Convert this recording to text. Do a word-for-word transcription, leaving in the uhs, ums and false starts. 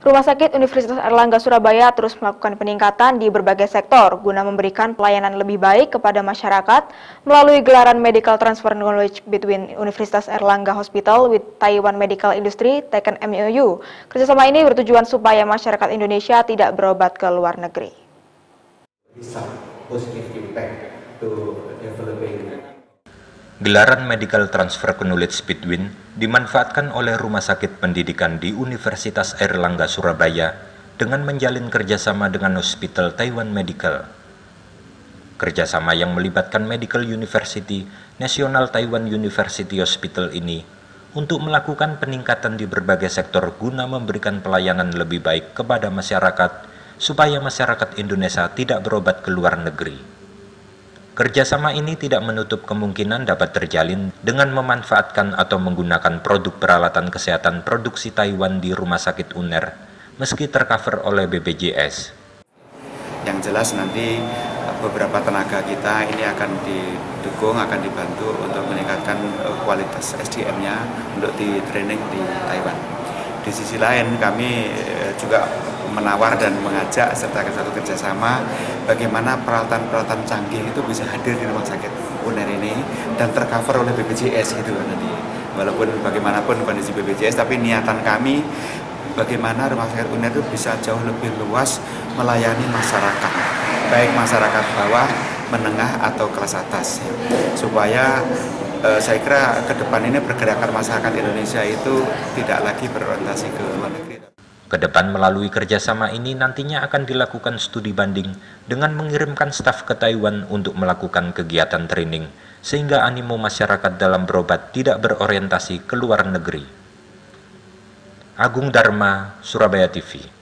Rumah Sakit Universitas Airlangga Surabaya terus melakukan peningkatan di berbagai sektor guna memberikan pelayanan lebih baik kepada masyarakat melalui gelaran Medical Transfer Knowledge between Universitas Airlangga Hospital with Taiwan Medical Industry (Teken M O U). Kerjasama ini bertujuan supaya masyarakat Indonesia tidak berobat ke luar negeri. Gelaran Medical Transfer Knowledge Between dimanfaatkan oleh Rumah Sakit Pendidikan di Universitas Airlangga Surabaya dengan menjalin kerjasama dengan Hospital Taiwan Medical. Kerjasama yang melibatkan Medical University, National Taiwan University Hospital ini untuk melakukan peningkatan di berbagai sektor guna memberikan pelayanan lebih baik kepada masyarakat supaya masyarakat Indonesia tidak berobat ke luar negeri. Kerjasama ini tidak menutup kemungkinan dapat terjalin dengan memanfaatkan atau menggunakan produk peralatan kesehatan produksi Taiwan di Rumah Sakit U N E R, meski tercover oleh B P J S. Yang jelas nanti beberapa tenaga kita ini akan didukung, akan dibantu untuk meningkatkan kualitas S D M-nya untuk di training di Taiwan. Di sisi lain kami juga menawar dan mengajak serta satu kerjasama bagaimana peralatan-peralatan canggih itu bisa hadir di rumah sakit U N E R ini dan tercover oleh B P J S gitu nanti. Walaupun bagaimanapun kondisi B P J S, tapi niatan kami bagaimana rumah sakit U N E R itu bisa jauh lebih luas melayani masyarakat, baik masyarakat bawah, menengah atau kelas atas, supaya eh, saya kira ke depan ini pergerakan masyarakat Indonesia itu tidak lagi berorientasi ke luar negeri. Kedepan melalui kerjasama ini nantinya akan dilakukan studi banding dengan mengirimkan staf ke Taiwan untuk melakukan kegiatan training, sehingga animo masyarakat dalam berobat tidak berorientasi ke luar negeri. Agung Dharma, Surabaya T V.